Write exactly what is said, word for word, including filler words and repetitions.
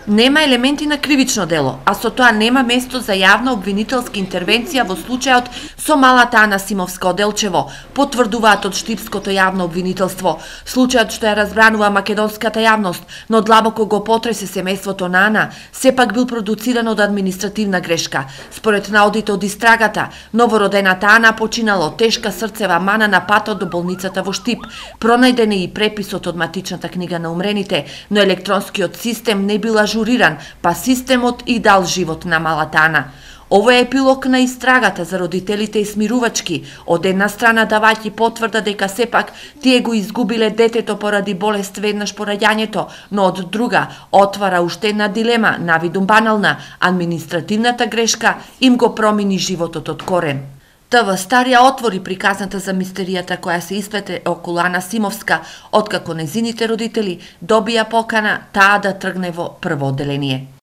Нема елементи на кривично дело, а со тоа нема место за јавна обвинителска интервенција во случајот со малата Ана Симовска од Делчево, потврдуваат од штипското јавно обвинителство. Случајот што ја разбранува македонската јавност, но длабоко го потресе семејството на Ана, сепак бил продуциран од административна грешка. Според наодите од истрагата, новородената Ана починала од тешка срцева мана на патот до болницата во Штип. Пронајден е и преписот од матичната книга на умрените, но електронскиот систем не бил ажуриран, па системот и дал живот на малата Ана. Ово е епилог на истрагата за родителите и смирувачки. Од една страна давајќи потврда дека сепак тие го изгубиле детето поради болест веднаш по раѓањето, но од друга отвара уште една дилема, навидум банална, административната грешка им го промени животот од корен. ТВ Стар ја отвори приказната за мистеријата која се исплете околу Ана Симовска, откако незините родители добија покана таа да тргне во прво одделение.